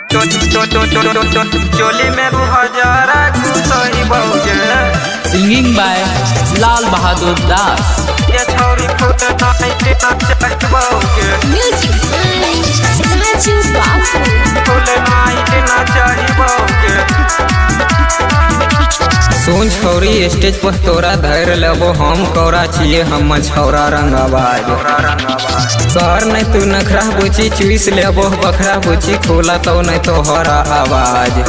चोली में 2000 घुसई बहुगे। Singing by Lal Bahadur दास। ये छौरी फुट नाइटे नच बहुगे। म्यूजिक राजू बाबू। फुल नाइटे नच बहुगे। सुन छौरी स्टेज पर तोरा धैर लेबो हम कौरा छिए हम छौरा रंगबाज। कर नहीं तू नखरा बुची चुइस लेबो बखरा बुची खोला तो नहीं तोहरा आवाज।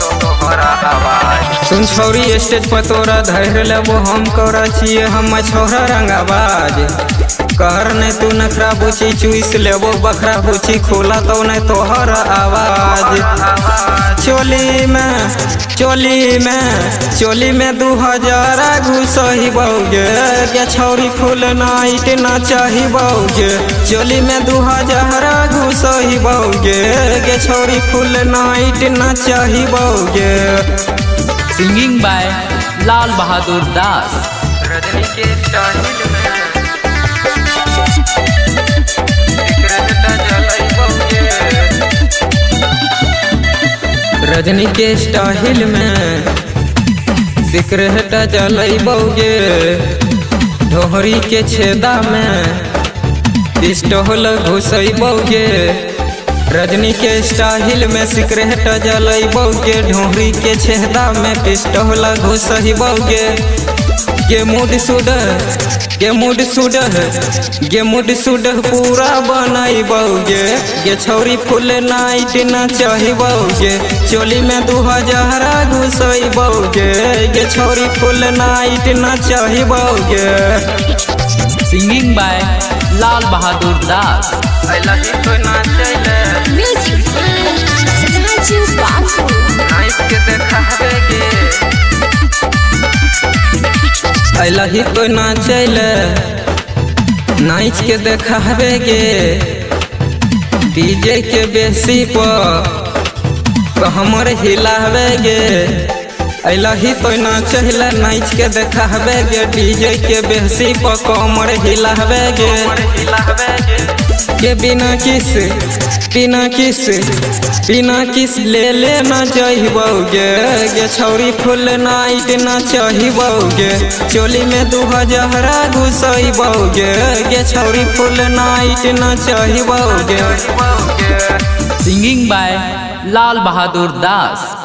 सुन छौरी स्टेज पर तोरा धैर लेबो हम कौरा छिए हम छौरा रंगबाज। कर नहीं तू नखरा बुची चुइस लेबो बखरा बुची खोला तो नहीं तोहरा आवाज। चोली में 2000 घुसही बहुगे। के छौरी फुल नाइट नचही बहुगे। चोली में 2000 घुसही बहुगे। के छौरी फुल नाइट नचही बहुगे। Singing by Lal Bahadur Das. रजनी के स्टाइल में रजनी के स्टाइल में सिकरेट जलई बहुगे। ढोहरी के छेदा में पिस्टल घुसई बहुगे। रजनी के स्टाइल में सिकरेट जलई बहुगे। ढोहरी के छेदा में पिस्टल घुसई बहुगे। गे मूड सुडह पूरा बनई बहुगे। गे छौरी फुल नाइट नचही बहुगे। चोली में 2000 घुसई बहुगे। गे छौरी फुल नाइट नचही बहुगे। Singing by Lal Bahadur Das. Music Raju Babu. अइलही तो नाचल नाच के देखावे गे। डीजे के बेसी पर हमर हिलावे गे। अइलही तो नाचल नाच के देखावे गे। डीजे के बेसी पर कमर हिलावे गे। के बिना किस ले न जइबौगे। गे छौरी फुल नाइट नचहिबौगे। चोली में 2000 घुसइबौगे। गे छौरी फुल नाइट नचहिबौगे। Singing by Lal Bahadur Das.